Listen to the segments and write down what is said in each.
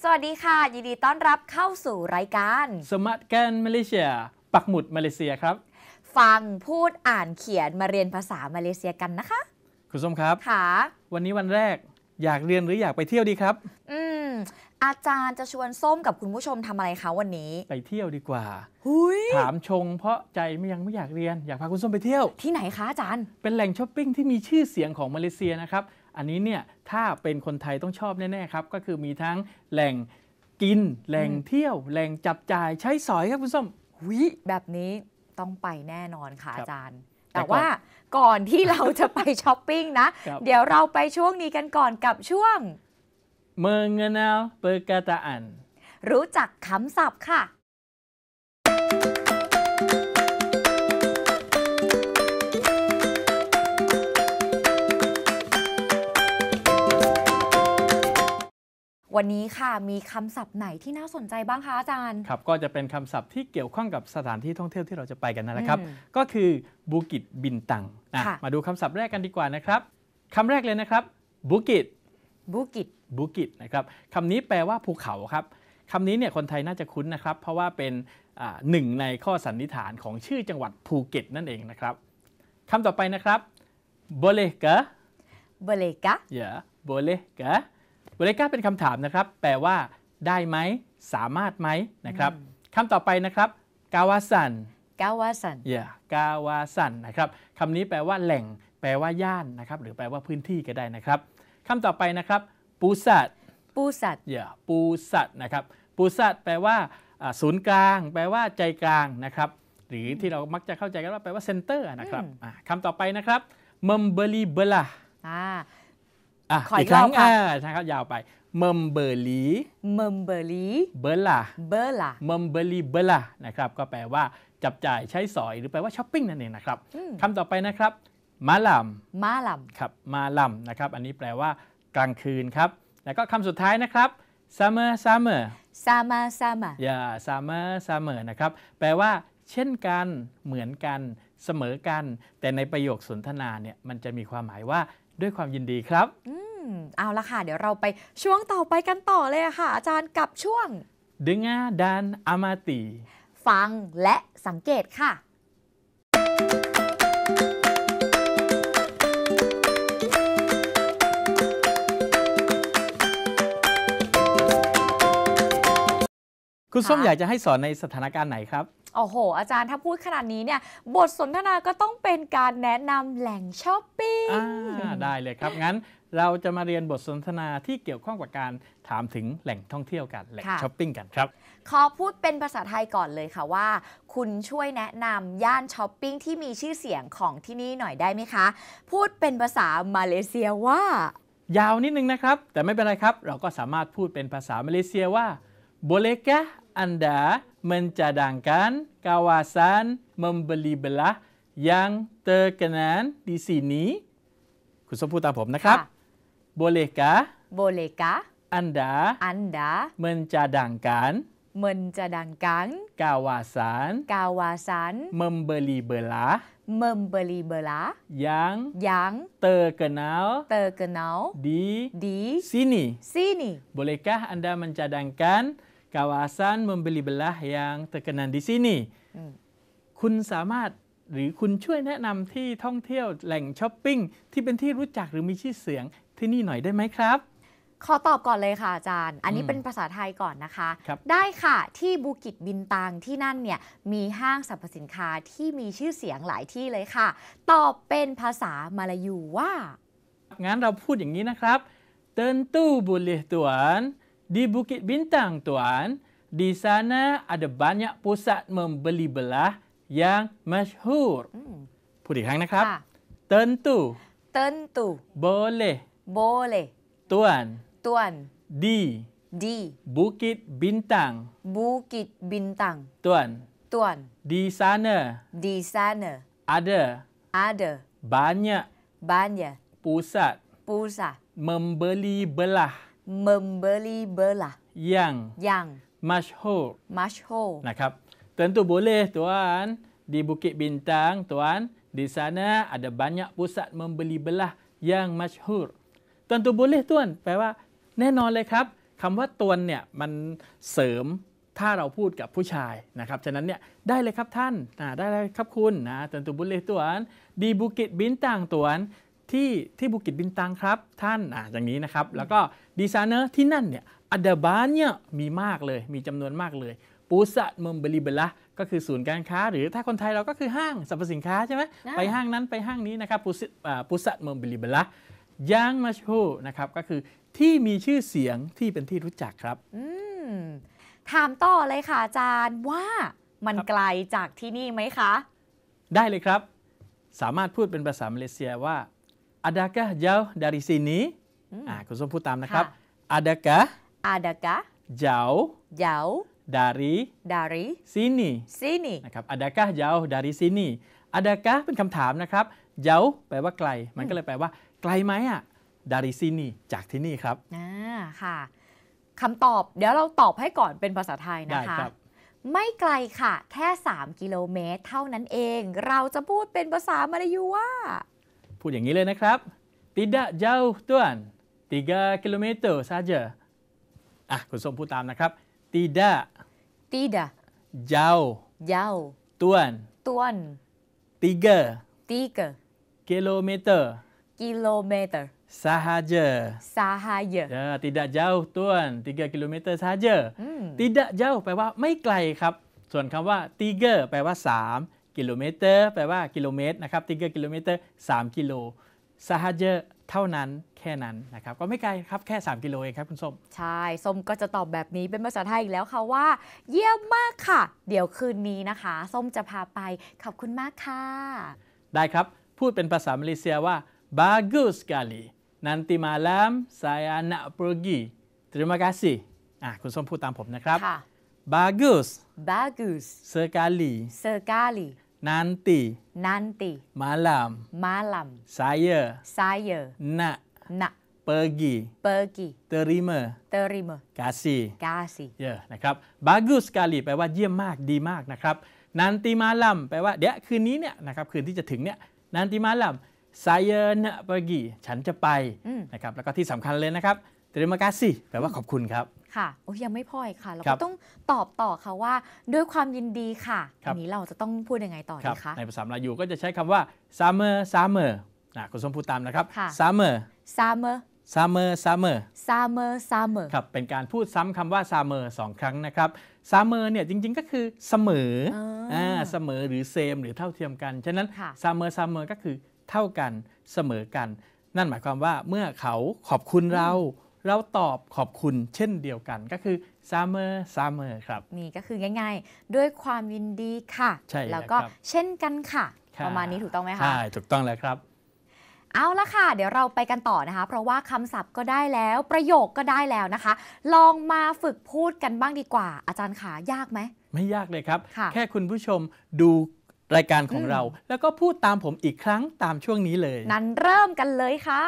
วัสดีค่ะยินดีต้อนรับเข้าสู่รายการสมัครกันมาเลเซียปักหมุดมาเลเซียครับฟังพูดอ่านเขียนมาเรียนภาษามาเลเซียกันนะคะคุณส้มครับค่ะวันนี้วันแรกอยากเรียนหรืออยากไปเที่ยวดีครับอาจารย์จะชวนส้มกับคุณผู้ชมทำอะไรคะวันนี้ไปเที่ยวดีกว่าถามชงเพราะใจยังไม่อยากเรียนอยากพาคุณส้มไปเที่ยวที่ไหนคะอาจารย์เป็นแหล่งช้อปปิ้งที่มีชื่อเสียงของมาเลเซียนะครับอันนี้เนี่ยถ้าเป็นคนไทยต้องชอบแน่ๆครับก็คือมีทั้งแหล่งกินแหล่งเที่ยวแหล่งจับจ่ายใช้สอยครับคุณส้มแบบนี้ต้องไปแน่นอนค่ะอาจารย์แต่ว่าก่อนที่เราจะไปช้อปปิ้งนะเดี๋ยวเราไปช่วงนี้กันก่อนกับช่วง Mengenal Perkataan รู้จักคำศัพท์ค่ะวันนี้ค่ะมีคำศัพท์ไหนที่น่าสนใจบ้างคะอาจารย์ครับก็จะเป็นคำศัพท์ที่เกี่ยวข้องกับสถานที่ท่องเที่ยวที่เราจะไปกันนะครับก็คือบูกิตบินตังมาดูคำศัพท์แรกกันดีกว่านะครับคำแรกเลยนะครับบูกิตนะครับคำนี้แปลว่าภูเขาครับคำนี้เนี่ยคนไทยน่าจะคุ้นนะครับเพราะว่าเป็นหนึ่งในข้อสันนิษฐานของชื่อจังหวัดภูเก็ตนั่นเองนะครับคำต่อไปนะครับ boleh ke boleh ke boleh เป็นคำถามนะครับแปลว่าได้ไหมสามารถไหมนะครับคำต่อไปนะครับ kawasan นะครับคำนี้แปลว่าแหล่งแปลว่าย่านนะครับหรือแปลว่าพื้นที่ก็ได้นะครับคำต่อไปนะครับ pusat นะครับ pusat แปลว่าศูนย์กลางแปลว่าใจกลางนะครับหรือที่เรามักจะเข้าใจกันว่าแปลว่าเซ็นเตอร์นะครับคำต่อไปนะครับ membeli belahอีกครั้งนะครับยาวไป membeli belah นะครับก็แปลว่าจับจ่ายใช้สอยหรือแปลว่าช้อปปิ้งนั่นเองนะครับคำต่อไปนะครับmalam ครับ malam นะครับอันนี้แปลว่ากลางคืนครับแล้วก็คำสุดท้ายนะครับ samaนะครับแปลว่าเช่นกันเหมือนกันเสมอกันแต่ในประโยคสนทนาเนี่ยมันจะมีความหมายว่าด้วยความยินดีครับเอาละค่ะเดี๋ยวเราไปช่วงต่อไปกันต่อเลยค่ะอาจารย์กับช่วง Dengar dan amati ฟังและสังเกตค่ะคุณส้มอยากจะให้สอนในสถานการณ์ไหนครับโอ้โหอาจารย์ถ้าพูดขนาดนี้เนี่ยบทสนทนาก็ต้องเป็นการแนะนำแหล่งช้อปปิ้งได้เลยครับงั้นเราจะมาเรียนบทสนทนาที่เกี่ยวข้องกับการถามถึงแหล่งท่องเที่ยวกันแหล่งช้อปปิ้งกันครับขอพูดเป็นภาษาไทยก่อนเลยค่ะว่าคุณช่วยแนะนำย่านช้อปปิ้งที่มีชื่อเสียงของที่นี่หน่อยได้ไหมคะพูดเป็นภาษามาเลเซียว่ายาวนิดนึงนะครับแต่ไม่เป็นไรครับเราก็สามารถพูดเป็นภาษามาเลเซียว่า Bolehkah Anda mencadangkan kawasan membeli belah yang terkenal di sini คุณส้มพูดตามผมนะครับ Bolehkah Anda mencadangkan kawasan membeli belah yang terkenal di sini Bolehkah Anda mencadangkan kawasan membeli belah yang terkenal di sini คุณสามารถหรือคุณช่วยแนะนำที่ท่องเที่ยวแหล่งช้อปปิ้งที่เป็นที่รู้จักหรือมีชื่อเสียงที่นี่หน่อยได้ไหมครับขอตอบก่อนเลยค่ะอาจารย์อันนี้เป็นภาษาไทยก่อนนะคะได้ค่ะที่บูกิตบินตังที่นั่นเนี่ยมีห้างสรรพสินค้าที่มีชื่อเสียงหลายที่เลยค่ะตอบเป็นภาษามาลายูว่างั้นเราพูดอย่างนี้นะครับ Tentu boleh tuan di Bukit Bintang tuan di sana ada banyak pusat membeli belah yang masyhur พูดอีกครั้งนะครับ Tentu boleh tuan di Bukit Bintang tuan di sana ada banyak pusat membeli belah yang masyhur นะครับ Tentu boleh tuan di Bukit Bintang tuan di sana ada banyak pusat membeli belah yang masyhur Tentu boleh tuan แปลว่าแน่นอนเลยครับคำว่าตวนเนี่ยมันเสริมถ้าเราพูดกับผู้ชายนะครับฉะนั้นเนี่ยได้เลยครับท่านได้เลยครับคุณนะtentu boleh tuan di Bukit Bintang tuanที่บุกิตบินตังครับท่านอย่างนี้นะครับแล้วก็ดีไซเนอร์ที่นั่นเนี่ยada banyakมีมากเลยมีจำนวนมากเลยpusat membeli belah ก็คือศูนย์การค้าหรือถ้าคนไทยเราก็คือห้างสรรพสินค้าใช่ไหมไปห้างนั้นไปห้างนี้นะครับpusat membeli belah yang masyhur นะครับก็คือที่มีชื่อเสียงที่เป็นที่รู้จักครับถามต่อเลยค่ะอาจารย์ว่ามันไกลจากที่นี่ไหมคะได้เลยครับสามารถพูดเป็นภาษามาเลเซียว่า adakah jauh dari sini คุณส้มพูดตามนะครับ adakah jauh dari sini นะครับ adakah jauh dari sini adakah เป็นคำถามนะครับ jauh แปลว่าไกลมันก็เลยแปลว่าไกลไหมdari sini จากที่นี่ครับค่ะคำตอบเดี๋ยวเราตอบให้ก่อนเป็นภาษาไทยนะคะไม่ไกลค่ะแค่3 กิโลเมตรเท่านั้นเองเราจะพูดเป็นภาษามลายูว่าพูดอย่างนี้เลยนะครับ tidak jauh tuan 3 kilometer saja คุณส้มพูดตามนะครับ tidak jauh tuan 3 kilometer sahaja tidak jauh tuan 3 kilometer saja tidak jauh แปลว่าไม่ไกลครับส่วนคำว่า tiga แปลว่า3 กิโลเมตรแปลว่ากิโลเมตรนะครับ 3 กิโลเมตร3 กิโล sahaja เท่านั้นแค่นั้นนะครับก็ไม่ไกลครับแค่3 กิโลเองครับคุณส้มใช่ส้มก็จะตอบแบบนี้เป็นภาษาไทยอีกแล้วค่ะว่าเยี่ยมมากค่ะเดี๋ยวคืนนี้นะคะส้มจะพาไปขอบคุณมากค่ะได้ครับพูดเป็นภาษามาเลเซียว่า bagus sekali nanti malam saya nak pergi terima kasihคุณส้มพูดตามผมนะครับ bagus sekali nanti malam saya nak pergi terima kasih นะครับ bagus sekali แปลว่าเยี่ยมมากดีมากนะครับ nanti malam แปลว่าเดี๋ยวคืนนี้เนี่ยนะครับคืนที่จะถึงเนี่ย nanti malam saya nak pergi ฉันจะไปนะครับแล้วก็ที่สำคัญเลยนะครับ terima kasih แปลว่าขอบคุณครับค่ะยังไม่พออีกค่ะเราก็ต้องตอบต่อค่ะว่าด้วยความยินดีค่ะอันนี้เราจะต้องพูดยังไงต่อดีคะในภาษามลายูก็จะใช้คำว่า summer คุณส้มพูดตามนะครับ summer ครับเป็นการพูดซ้ำคำว่า summer 2 ครั้งนะครับ summer เนี่ยจริงๆก็คือเสมอเสมอหรือ same หรือเท่าเทียมกันฉะนั้น summer ก็คือเท่ากันเสมอกันนั่นหมายความว่าเมื่อเขาขอบคุณเราตอบขอบคุณเช่นเดียวกันก็คือ summer ครับนี่ก็คือง่ายๆด้วยความยินดีค่ะแล้วก็เช่นกันค่ะประมาณนี้ถูกต้องไหมคะใช่ถูกต้องแล้วครับเอาละค่ะเดี๋ยวเราไปกันต่อนะคะเพราะว่าคำศัพท์ก็ได้แล้วประโยคก็ได้แล้วนะคะลองมาฝึกพูดกันบ้างดีกว่าอาจารย์ขายากไหมไม่ยากเลยครับแค่คุณผู้ชมดูรายการของเราแล้วก็พูดตามผมอีกครั้งตามช่วงนี้เลยนั้นเริ่มกันเลยค่ะ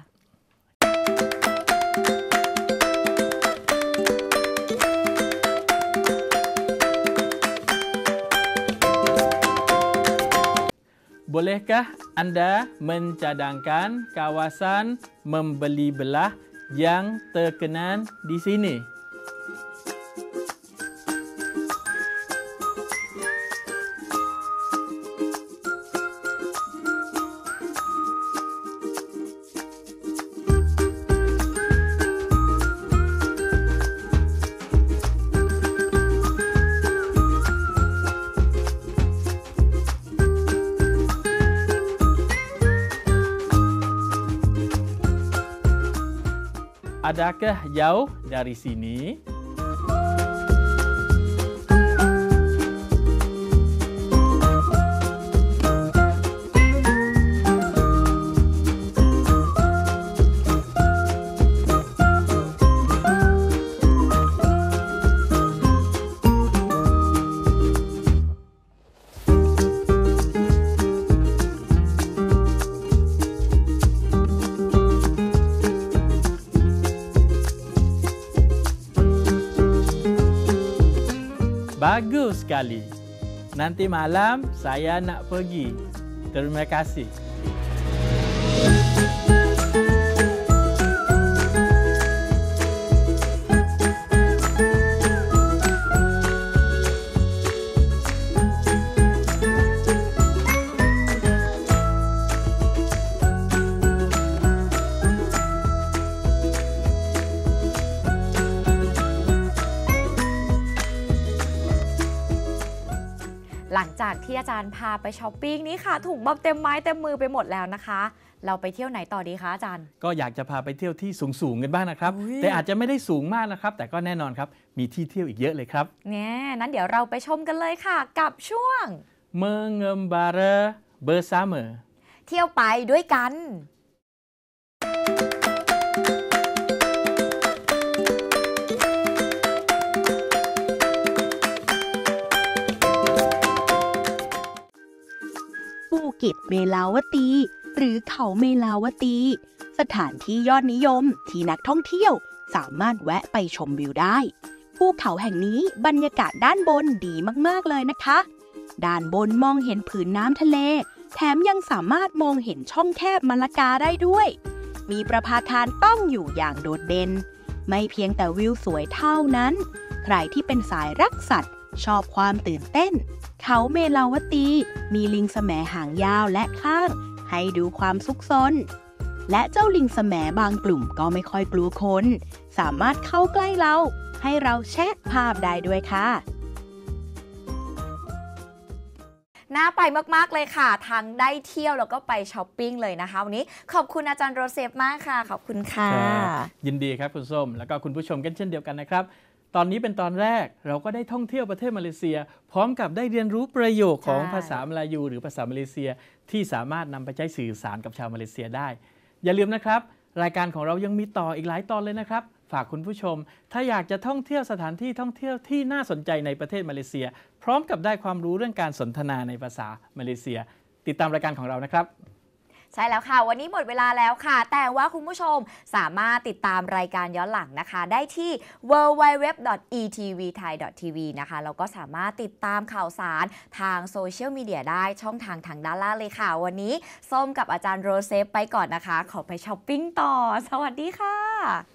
Bolehkah Anda mencadangkan kawasan membeli belah yang terkenal di sini? Adakah jauh dari sini? Bagus sekali. Nanti malam saya nak pergi. Terima kasih. หลังจากที่อาจารย์พาไปช้อปปิ้งนี้ค่ะถุงแบบเต็มไม้เต็มมือไปหมดแล้วนะคะเราไปเที่ยวไหนต่อดีคะอาจารย์ก็อยากจะพาไปเที่ยวที่สูงๆกันบ้างนะครับแต่อาจจะไม่ได้สูงมากนะครับแต่ก็แน่นอนครับมีที่เที่ยวอีกเยอะเลยครับเนี่ยนั้นเดี๋ยวเราไปชมกันเลยค่ะกับช่วง Mengembara Bersama เที่ยวไปด้วยกันภูเก็ตเมลาวตีหรือเขาเมลาวตีสถานที่ยอดนิยมที่นักท่องเที่ยวสามารถแวะไปชมวิวได้ภูเขาแห่งนี้บรรยากาศด้านบนดีมากๆเลยนะคะด้านบนมองเห็นผืนน้ำทะเลแถมยังสามารถมองเห็นช่องแคบมะละกาได้ด้วยมีประภาคารตั้งอยู่อย่างโดดเด่นไม่เพียงแต่วิวสวยเท่านั้นใครที่เป็นสายรักสัตว์ชอบความตื่นเต้นเขาเมลาวตีมีลิงแสมหางยาวและข้างให้ดูความซุกซนและเจ้าลิงแสมบางกลุ่มก็ไม่ค่อยกลัวคนสามารถเข้าใกล้เราให้เราแชะภาพได้ด้วยค่ะน่าไปมากๆเลยค่ะทั้งได้เที่ยวแล้วก็ไปช้อปปิ้งเลยนะคะวันนี้ขอบคุณอาจารย์โรเซฟมากค่ะขอบคุณค่ะยินดีครับคุณส้มแล้วก็คุณผู้ชมกันเช่นเดียวกันนะครับตอนนี้เป็นตอนแรกเราก็ได้ท่องเที่ยวประเทศมาเลเซียพร้อมกับได้เรียนรู้ประโยคของภาษามลายูหรือภาษามาเลเซียที่สามารถนำไปใช้สื่อสารกับชาวมาเลเซียได้อย่าลืมนะครับรายการของเรายังมีต่ออีกหลายตอนเลยนะครับฝากคุณผู้ชมถ้าอยากจะท่องเที่ยวสถานที่ท่องเที่ยวที่น่าสนใจในประเทศมาเลเซียพร้อมกับได้ความรู้เรื่องการสนทนาในภาษามาเลเซียติดตามรายการของเรานะครับใช่แล้วค่ะวันนี้หมดเวลาแล้วค่ะแต่ว่าคุณผู้ชมสามารถติดตามรายการย้อนหลังนะคะได้ที่ www.etvthai.tv นะคะแล้วก็สามารถติดตามข่าวสารทางโซเชียลมีเดียได้ช่องทางด้านล่างเลยค่ะวันนี้ส้มกับอาจารย์โรเซฟไปก่อนนะคะขอไปช้อปปิ้งต่อสวัสดีค่ะ